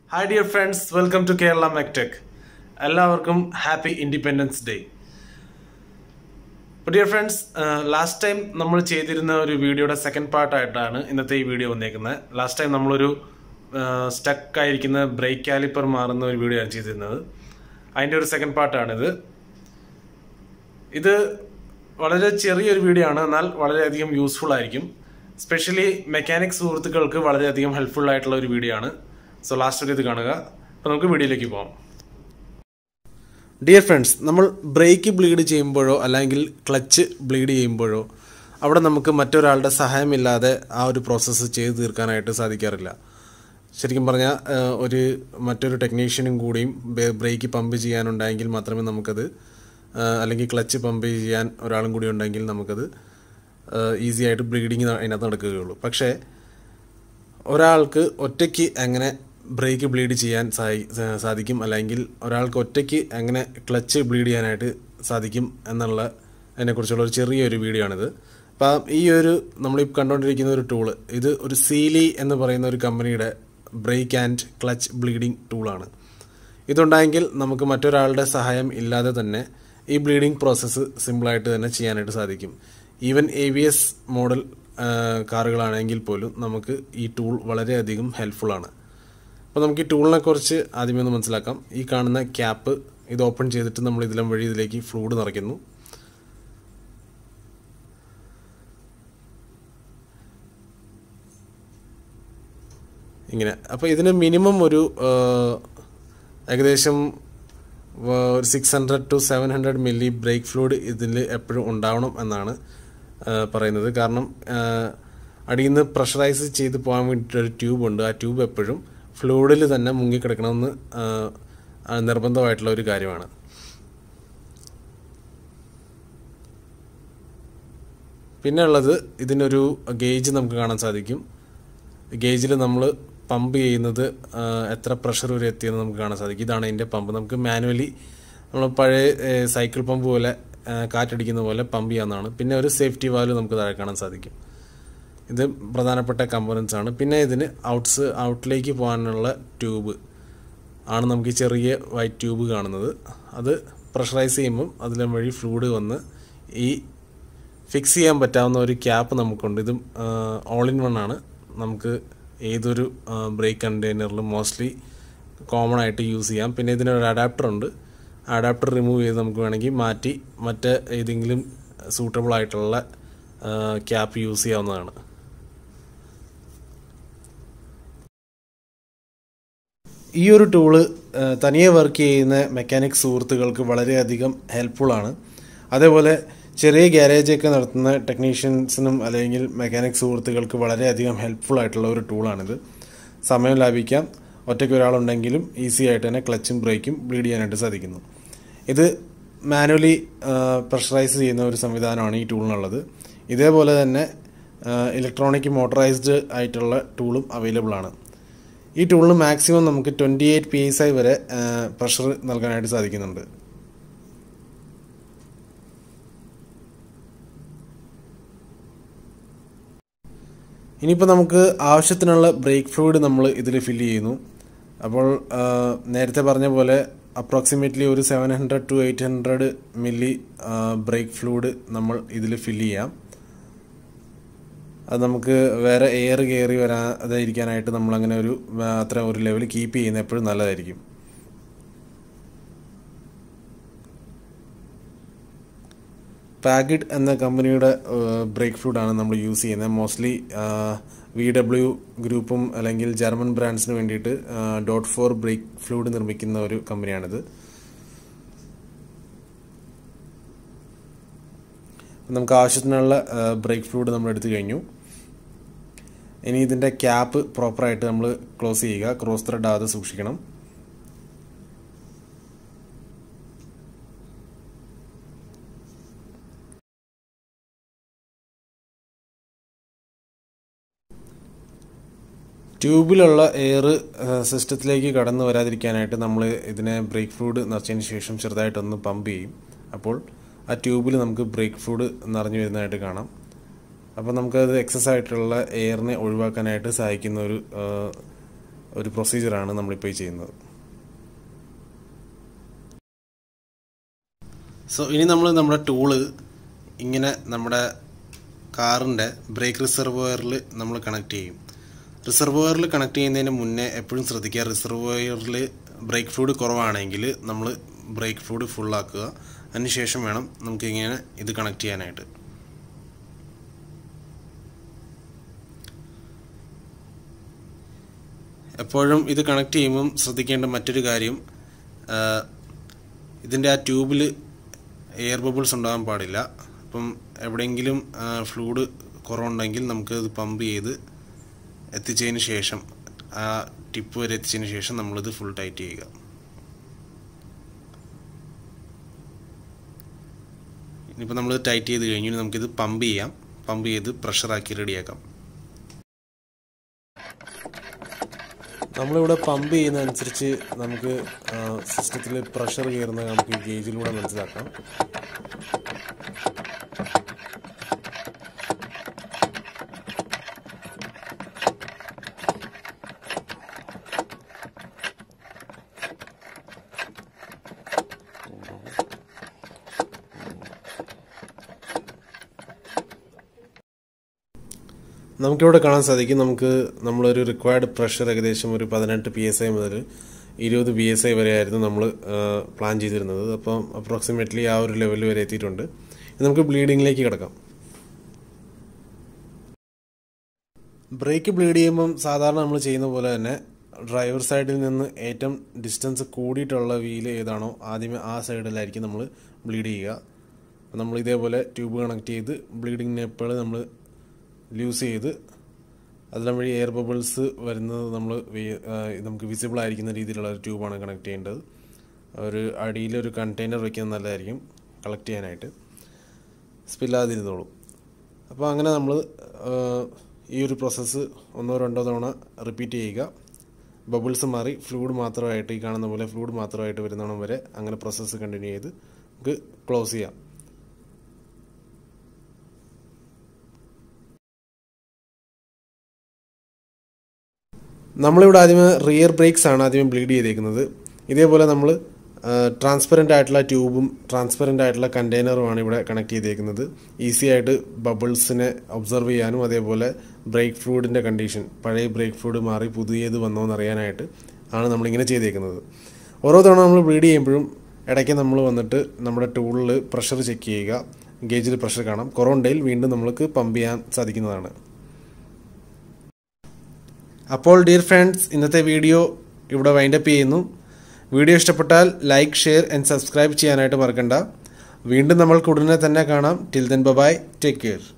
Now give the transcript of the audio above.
Hi dear friends, welcome to Kerala MacTech. എല്ലാവർക്കും happy independence day. അപ്പോൾ dear friends, last time നമ്മൾ ചെയ്തിരുന്ന ഒരു വീഡിയോയുടെ സെക്കൻഡ് പാർട്ടായിട്ടാണ് ഇന്നത്തെ ഈ വീഡിയോ വന്നേക്കുന്നത്. ലാസ്റ്റ് ടൈം നമ്മളൊരു സ്റ്റക്ക് ആയിരിക്കുന്ന ബ്രേക്ക് കാലിപ്പർ മാറുന്ന ഒരു വീഡിയോ ആണ് ചെയ്തിരുന്നത്. അതിൻ്റെ ഒരു സെക്കൻഡ് പാർട്ടാണിത്. ഇത് വളരെ ചെറിയൊരു വീഡിയോ ആണ്, എന്നാൽ വളരെയധികം യൂസ്ഫുൾ ആയിരിക്കും. സ്പെഷ്യലി മെക്കാനിക് സുഹൃത്തുക്കൾക്ക് വളരെയധികം ഹെൽപ്ഫുൾ ആയിട്ടുള്ള ഒരു വീഡിയോ ആണ്. സോ ലാസ്റ്റ് വരെ ഇത് കാണുക. അപ്പോൾ നമുക്ക് വീഡിയോയിലേക്ക് പോകാം. ഡിയർ ഫ്രണ്ട്സ്, നമ്മൾ ബ്രേക്ക് ബ്ലീഡ് ചെയ്യുമ്പോഴോ അല്ലെങ്കിൽ ക്ലച്ച് ബ്ലീഡ് ചെയ്യുമ്പോഴോ അവിടെ നമുക്ക് മറ്റൊരാളുടെ സഹായമില്ലാതെ ആ ഒരു പ്രോസസ്സ് ചെയ്ത് തീർക്കാനായിട്ട് സാധിക്കാറില്ല. ശരിക്കും പറഞ്ഞാൽ മറ്റൊരു ടെക്നീഷ്യനും കൂടിയും ബ്രേക്ക് പമ്പ് ചെയ്യാനുണ്ടെങ്കിൽ മാത്രമേ നമുക്കത്, അല്ലെങ്കിൽ ക്ലച്ച് പമ്പ് ചെയ്യാൻ ഒരാളും കൂടി ഉണ്ടെങ്കിൽ നമുക്കത് ഈസി ആയിട്ട് ബ്ലീഡിങ് അതിനകത്ത് നടക്കുകയുള്ളൂ. പക്ഷേ ഒരാൾക്ക് ഒറ്റയ്ക്ക് എങ്ങനെ ബ്രേക്ക് ബ്ലീഡ് ചെയ്യാൻ സാധിക്കും, അല്ലെങ്കിൽ ഒരാൾക്ക് ഒറ്റയ്ക്ക് എങ്ങനെ ക്ലച്ച് ബ്ലീഡ് ചെയ്യാനായിട്ട് സാധിക്കും എന്നുള്ള അതിനെക്കുറിച്ചുള്ള ഒരു ചെറിയൊരു വീഡിയോ ആണിത്. അപ്പം നമ്മളീ കണ്ടുകൊണ്ടിരിക്കുന്ന ഒരു ടൂള്, ഇത് ഒരു സീലി എന്ന് പറയുന്ന ഒരു കമ്പനിയുടെ ബ്രേക്ക് ആൻഡ് ക്ലച്ച് ബ്ലീഡിംഗ് ടൂളാണ്. ഇതുണ്ടായെങ്കിൽ നമുക്ക് മറ്റൊരാളുടെ സഹായം ഇല്ലാതെ തന്നെ ഈ ബ്ലീഡിംഗ് പ്രോസസ്സ് സിമ്പിളായിട്ട് തന്നെ ചെയ്യാനായിട്ട് സാധിക്കും. ഈവൻ ABS മോഡൽ കാറുകളാണെങ്കിൽ പോലും നമുക്ക് ഈ ടൂൾ വളരെയധികം ഹെൽപ്ഫുള്ളാണ്. അപ്പോൾ നമുക്ക് ഈ ടൂളിനെ കുറിച്ച് ആദ്യമേ ഒന്ന് മനസ്സിലാക്കാം. ഈ കാണുന്ന ക്യാപ്പ് ഇത് ഓപ്പൺ ചെയ്തിട്ട് നമ്മൾ ഇതിലേക്ക് ഫ്ലൂയിഡ് നിറയ്ക്കുന്നു. ഇങ്ങനെ. അപ്പോൾ ഇതിന് മിനിമം ഒരു ഏകദേശം 600 to 700 മില്ലി ബ്രേക്ക് ഫ്ലൂയിഡ് ഇതിൽ എപ്പോഴും ഉണ്ടാവണം എന്നാണ് പറയുന്നത്. കാരണം അടിയിൽ നിന്ന് പ്രഷറൈസ് ചെയ്ത് പോകാൻ വേണ്ടിയിട്ടൊരു ട്യൂബുണ്ട്. ആ ട്യൂബ് എപ്പോഴും ഫ്ലൂയിഡിൽ തന്നെ മുങ്ങിക്കിടക്കണമെന്ന് നിർബന്ധമായിട്ടുള്ള ഒരു കാര്യമാണ്. പിന്നെ ഉള്ളത്, ഇതിനൊരു ഗേജ് നമുക്ക് കാണാൻ സാധിക്കും. ഗേജിൽ നമ്മൾ പമ്പ് ചെയ്യുന്നത് എത്ര പ്രഷർ വരെ എത്തിയെന്ന് നമുക്ക് കാണാൻ സാധിക്കും. ഇതാണ് ഇതിൻ്റെ പമ്പ്. നമുക്ക് മാനുവലി നമ്മൾ പഴയ സൈക്കിൾ പമ്പ് പോലെ കാറ്റടിക്കുന്ന പോലെ പമ്പ് ചെയ്യാവുന്നതാണ്. പിന്നെ ഒരു സേഫ്റ്റി വാൽവ് നമുക്ക് താഴെ കാണാൻ സാധിക്കും. ഇത് പ്രധാനപ്പെട്ട കമ്പോണൻസ് ആണ്. പിന്നെ ഇതിന് ഔട്ടിലേക്ക് പോകാനുള്ള ട്യൂബ് ആണ് നമുക്ക് ഈ ചെറിയ വൈറ്റ് ട്യൂബ് കാണുന്നത്. അത് പ്രഷറൈസ് ചെയ്യുമ്പം അതിലെ വഴി ഫ്ലൂയിഡ് വന്ന് ഈ ഫിക്സ് ചെയ്യാൻ പറ്റാവുന്ന ഒരു ക്യാപ്പ് നമുക്കുണ്ട്. ഇതും ഓൾ ഇൻ വൺ ആണ്. നമുക്ക് ഏതൊരു ബ്രേക്ക് കണ്ടെയ്നറിലും മോസ്റ്റ്ലി കോമൺ ആയിട്ട് യൂസ് ചെയ്യാം. പിന്നെ ഇതിനൊരു അഡാപ്റ്റർ ഉണ്ട്. അഡാപ്റ്റർ റിമൂവ് ചെയ്ത് നമുക്ക് വേണമെങ്കിൽ മാറ്റി ഏതെങ്കിലും സൂട്ടബിൾ ആയിട്ടുള്ള ക്യാപ്പ് യൂസ് ചെയ്യാവുന്നതാണ്. ഈ ഒരു ടൂള് തനിയെ വർക്ക് ചെയ്യുന്ന മെക്കാനിക് സുഹൃത്തുക്കൾക്ക് വളരെയധികം ഹെൽപ്ഫുള്ളാണ്. അതേപോലെ ചെറിയ ഗ്യാരേജൊക്കെ നടത്തുന്ന ടെക്നീഷ്യൻസിനും അല്ലെങ്കിൽ മെക്കാനിക് സുഹൃത്തുക്കൾക്ക് വളരെയധികം ഹെൽപ്ഫുൾ ആയിട്ടുള്ള ഒരു ടൂളാണിത്. സമയം ലാഭിക്കാം. ഒറ്റയ്ക്ക് ഒരാളുണ്ടെങ്കിലും ഈസി ആയിട്ട് തന്നെ ക്ലച്ചും ബ്രേക്കും ബ്ലീഡ് ചെയ്യാനായിട്ട് സാധിക്കുന്നു. ഇത് മാനുവലി പ്രഷറൈസ് ചെയ്യുന്ന ഒരു സംവിധാനമാണ് ഈ ടൂളിനുള്ളത്. ഇതേപോലെ തന്നെ ഇലക്ട്രോണിക് മോട്ടറൈസ്ഡ് ആയിട്ടുള്ള ടൂളും അവൈലബിൾ ആണ്. ഈ ടൂളിന് മാക്സിമം നമുക്ക് 28 PSI വരെ പ്രഷർ നൽകാനായിട്ട് സാധിക്കുന്നുണ്ട്. ഇനിയിപ്പോൾ നമുക്ക് ആവശ്യത്തിനുള്ള ബ്രേക്ക് ഫ്ലൂയിഡ് നമ്മൾ ഇതിൽ ഫില്ല് ചെയ്യുന്നു. അപ്പോൾ നേരത്തെ പറഞ്ഞ പോലെ അപ്രോക്സിമേറ്റ്ലി ഒരു 700 to 800 മില്ലി ബ്രേക്ക് ഫ്ലൂയിഡ് നമ്മൾ ഇതിൽ ഫില്ല് ചെയ്യാം. അത് നമുക്ക് വേറെ എയർ കയറി വരാതെ ഇരിക്കാനായിട്ട് നമ്മളങ്ങനെ അത്ര ഒരു ലെവൽ കീപ്പ് ചെയ്യുന്നത് എപ്പോഴും നല്ലതായിരിക്കും. പാഗിഡ് എന്ന കമ്പനിയുടെ ബ്രേക്ക് ഫ്ലൂയിഡാണ് നമ്മൾ യൂസ് ചെയ്യുന്നത്. മോസ്റ്റ്ലി VW ഗ്രൂപ്പും അല്ലെങ്കിൽ ജർമ്മൻ ബ്രാൻഡ്സിന് വേണ്ടിയിട്ട് .4 ബ്രേക്ക് ഫ്ലൂയിഡ് നിർമ്മിക്കുന്ന ഒരു കമ്പനിയാണിത്. നമുക്ക് ആവശ്യത്തിനുള്ള ബ്രേക്ക് ഫ്ലൂയിഡ് നമ്മൾ എടുത്തു കഴിഞ്ഞു. ഇനി ഇതിൻ്റെ ക്യാപ്പ് പ്രോപ്പറായിട്ട് നമ്മൾ ക്ലോസ് ചെയ്യുക. ക്രോസ് ത്രെഡ് ആവാതെ സൂക്ഷിക്കണം. ട്യൂബിലുള്ള എയർ സിസ്റ്റത്തിലേക്ക് കടന്നു വരാതിരിക്കാനായിട്ട് നമ്മൾ ഇതിനെ ബ്രേക്ക് ഫ്ലൂയിഡ് നിറച്ചതിന് ശേഷം ചെറുതായിട്ടൊന്ന് പമ്പ് ചെയ്യും. അപ്പോൾ ആ ട്യൂബിൽ നമുക്ക് ബ്രേക്ക് ഫ്ലൂയിഡ് നിറഞ്ഞു വരുന്നതായിട്ട് കാണാം. അപ്പോൾ നമുക്കത് എക്സസ് ആയിട്ടുള്ള എയറിനെ ഒഴിവാക്കാനായിട്ട് സഹായിക്കുന്ന ഒരു പ്രൊസീജിയറാണ് നമ്മളിപ്പോൾ ചെയ്യുന്നത്. സോ ഇനി നമ്മൾ നമ്മുടെ ടൂള് ഇങ്ങനെ നമ്മുടെ കാറിൻ്റെ ബ്രേക്ക് റിസർവോയറിൽ നമ്മൾ കണക്ട് ചെയ്യും. റിസർവോയറിൽ കണക്ട് ചെയ്യുന്നതിന് മുന്നേ എപ്പോഴും ശ്രദ്ധിക്കുക, റിസർവോയറിൽ ബ്രേക്ക് ഫ്ലൂയിഡ് കുറവാണെങ്കിൽ നമ്മൾ ബ്രേക്ക് ഫ്ലൂയിഡ് ഫുള്ളാക്കുക. അതിനുശേഷം വേണം നമുക്കിങ്ങനെ ഇത് കണക്ട് ചെയ്യാനായിട്ട്. എപ്പോഴും ഇത് കണക്ട് ചെയ്യുമ്പം ശ്രദ്ധിക്കേണ്ട മറ്റൊരു കാര്യം, ഇതിൻ്റെ ആ ട്യൂബിൽ എയർ ബബിൾസ് ഉണ്ടാകാൻ പാടില്ല. അപ്പം എവിടെയെങ്കിലും ഫ്ലൂയിഡ് കുറവുണ്ടെങ്കിൽ നമുക്കത് പമ്പ് ചെയ്ത് എത്തിച്ചതിന് ശേഷം, ആ ടിപ്പ് വരെ എത്തിച്ചതിന് ശേഷം നമ്മളിത് ഫുൾ ടൈറ്റ് ചെയ്യുക. ഇനിയിപ്പോൾ നമ്മൾ ടൈറ്റ് ചെയ്ത് കഴിഞ്ഞ് നമുക്കിത് പമ്പ് ചെയ്യാം. പമ്പ് ചെയ്ത് പ്രഷറാക്കി റെഡിയാക്കാം. നമ്മളിവിടെ പമ്പ് ചെയ്യുന്നതനുസരിച്ച് നമുക്ക് സിസ്റ്റത്തിൽ പ്രഷർ കയറുന്നത് നമുക്ക് ഈ ഗേജിലൂടെ മനസ്സിലാക്കാം. നമുക്കിവിടെ കാണാൻ സാധിക്കും, നമ്മളൊരു റിക്വയർഡ് പ്രഷർ ഏകദേശം ഒരു 18 PSI മുതൽ 20 PSI വരെയായിരുന്നു നമ്മൾ പ്ലാൻ ചെയ്തിരുന്നത്. അപ്പം അപ്രോക്സിമേറ്റ്ലി ആ ഒരു ലെവൽ വരെ എത്തിയിട്ടുണ്ട്. നമുക്ക് ബ്ലീഡിങ്ങിലേക്ക് കിടക്കാം. ബ്രേക്ക് ബ്ലീഡ് ചെയ്യുമ്പം സാധാരണ നമ്മൾ ചെയ്യുന്ന പോലെ തന്നെ ഡ്രൈവർ സൈഡിൽ നിന്ന് ഏറ്റവും ഡിസ്റ്റൻസ് കൂടിയിട്ടുള്ള വീല് ഏതാണോ ആദ്യമേ ആ സൈഡിലായിരിക്കും നമ്മൾ ബ്ലീഡ് ചെയ്യുക. അപ്പം നമ്മൾ ഇതേപോലെ ട്യൂബ് കണക്ട് ചെയ്ത് ബ്ലീഡിങ് നെപ്പുകൾ നമ്മൾ ലൂസ് ചെയ്ത് അതിലും വഴി എയർ ബബിൾസ് വരുന്നത് നമുക്ക് വിസിബിൾ ആയിരിക്കുന്ന രീതിയിലുള്ള ഒരു ട്യൂബാണ് കണക്ട് ചെയ്യേണ്ടത്. ഒരു അടിയിലൊരു കണ്ടെയ്നർ വയ്ക്കുന്നത് നല്ലതായിരിക്കും കളക്ട് ചെയ്യാനായിട്ട്, സ്പില്ലാതിരുന്നോളൂ. അപ്പോൾ അങ്ങനെ നമ്മൾ ഈ ഒരു പ്രോസസ്സ് 1-2 തവണ റിപ്പീറ്റ് ചെയ്യുക. ബബിൾസ് മാറി ഫ്ലൂയിഡ് മാത്രമായിട്ട്, ഈ കാണുന്ന പോലെ ഫ്ലൂയിഡ് മാത്രമായിട്ട് വരുന്നോണം വരെ അങ്ങനെ പ്രോസസ്സ് കണ്ടിന്യൂ ചെയ്ത് നമുക്ക് ക്ലോസ് ചെയ്യാം. നമ്മളിവിടെ ആദ്യമേ റിയർ ബ്രേക്സ് ആണ് ആദ്യമേ ബ്ലീഡ് ചെയ്തേക്കുന്നത്. ഇതേപോലെ നമ്മൾ ട്രാൻസ്പെറൻ്റ് ആയിട്ടുള്ള ട്യൂബും ട്രാൻസ്പെറൻ്റ് ആയിട്ടുള്ള കണ്ടെയ്നറുമാണ് ഇവിടെ കണക്ട് ചെയ്തേക്കുന്നത്. ഈസി ആയിട്ട് ബബിൾസിനെ ഒബ്സർവ് ചെയ്യാനും അതേപോലെ ബ്രേക്ക് ഫ്ലൂയിഡിൻ്റെ കണ്ടീഷൻ, പഴയ ബ്രേക്ക് ഫ്ലൂയിഡ് മാറി പുതിയത് വന്നോ എന്നറിയാനായിട്ട് ആണ് നമ്മളിങ്ങനെ ചെയ്തേക്കുന്നത്. ഓരോ തവണ നമ്മൾ ബ്ലീഡ് ചെയ്യുമ്പോഴും ഇടയ്ക്ക് നമ്മൾ വന്നിട്ട് നമ്മുടെ ടൂളിൽ പ്രഷർ ചെക്ക് ചെയ്യുക. ഗേജിൽ പ്രഷർ കാണാം. കുറവുണ്ടെങ്കിൽ വീണ്ടും നമ്മൾക്ക് പമ്പ് ചെയ്യാൻ സാധിക്കുന്നതാണ്. അപ്പോൾ ഡിയർ ഫ്രണ്ട്സ്, ഇന്നത്തെ വീഡിയോ ഇവിടെ വൈൻഡപ്പ് ചെയ്യുന്നു. വീഡിയോ ഇഷ്ടപ്പെട്ടാൽ ലൈക്ക്, ഷെയർ ആൻഡ് സബ്സ്ക്രൈബ് ചെയ്യാനായിട്ട് മറക്കണ്ട. വീണ്ടും നമ്മൾക്ക് ഉടനെ തന്നെ കാണാം. Till then bye, take care.